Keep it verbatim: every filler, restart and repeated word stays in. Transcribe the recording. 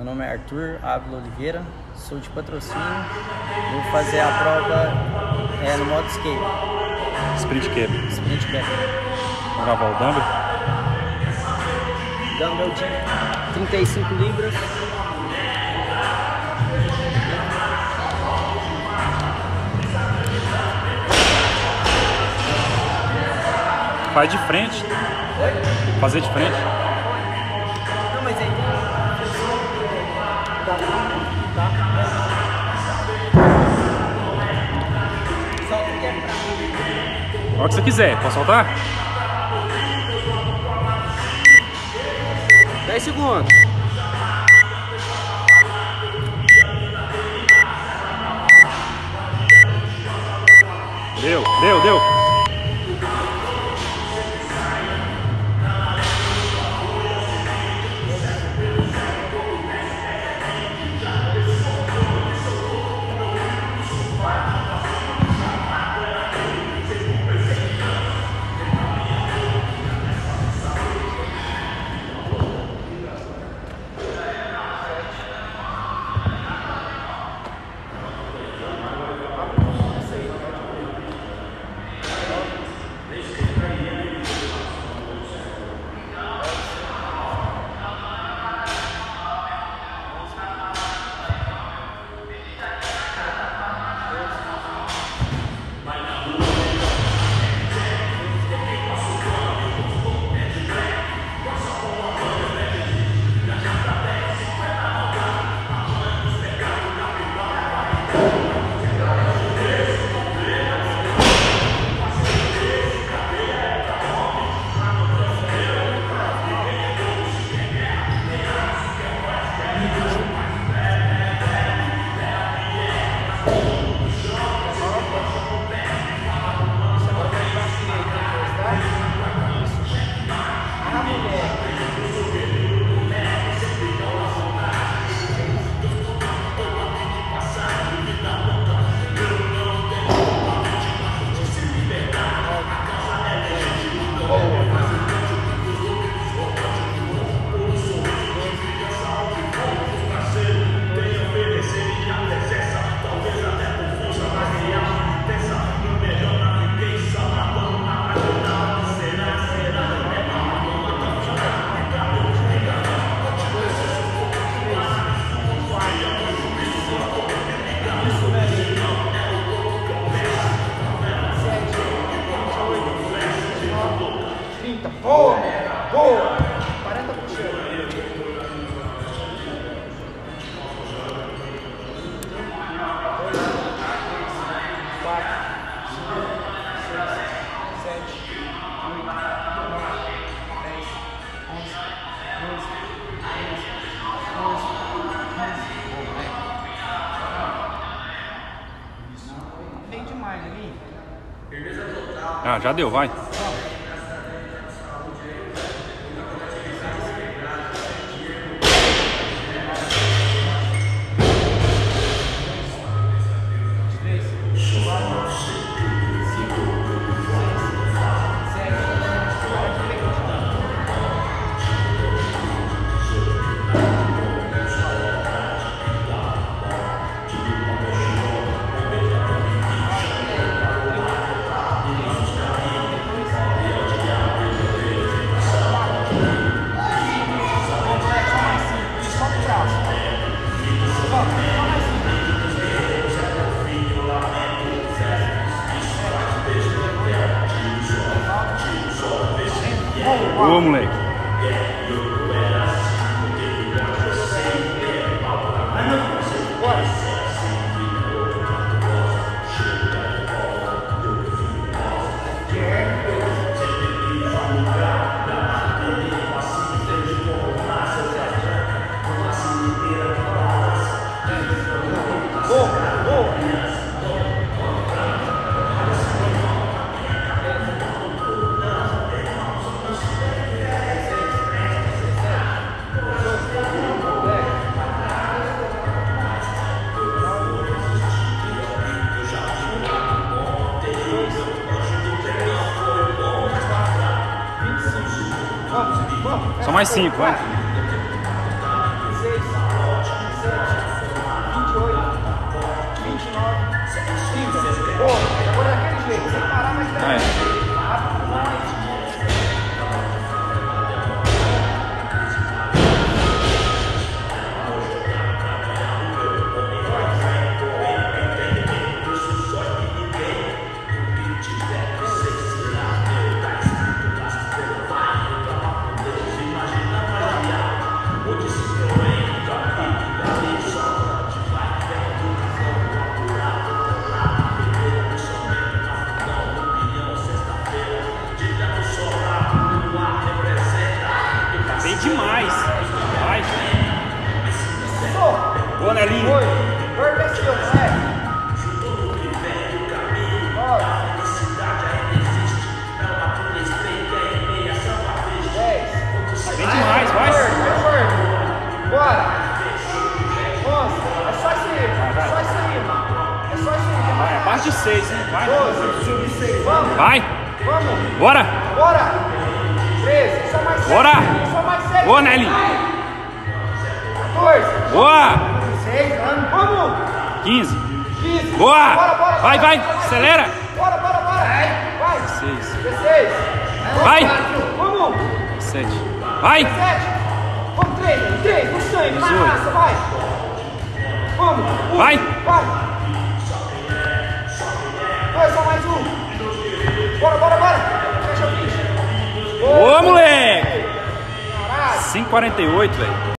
Meu nome é Arthur Ávila Oliveira, sou de Patrocínio. Vou fazer a prova é, no modo skate. Sprint Cap. Sprint Cap. Vamos gravar o dumbbell? Dumbbell de trinta e cinco libras. Faz de frente. Oi? Fazer de frente. Não, mas aí tem... Tá. Solta o cap pra mim. A hora que você quiser. Posso soltar? dez segundos. Deu, deu, deu. Boa! Boa! quarenta por cento. quatro, cinco, seis, sete, oito, nove, dez, onze, doze, treze, quatorze, quinze. Bem demais ali. Ah, já deu, vai. Boa, moleque. Só mais cinco, vai. seis, Boa, Nelinho. Oito. Corpo é seu, moleque. Nove. Dez. Bem demais, vai. Vai forte. Bora. onze. É só isso aí. É só isso aí, mano. É só isso aí. Vai, abaixo de seis, hein? Vai. doze. Vamos. Vai. Vamos. Bora. Bora. treze. Só mais sete. Bora. Só mais sete. Boa, Nelinho. quatorze. Boa. seis. Vamos. quinze. quinze. Boa. Bora, bora. Vai, bora. vai. Acelera. Bora, bora, bora. Vai. seis. dezesseis. Vai. Vamos. sete. Vai. dezessete. Vamos, três. três. No sangue. Na dezoito. raça. Vai. Vamos. Um. Vai. Vai. Dois, só mais um. Bora, bora, bora. Fecha o bicho. Boa, moleque. Caralho. cinco e quarenta e oito, velho.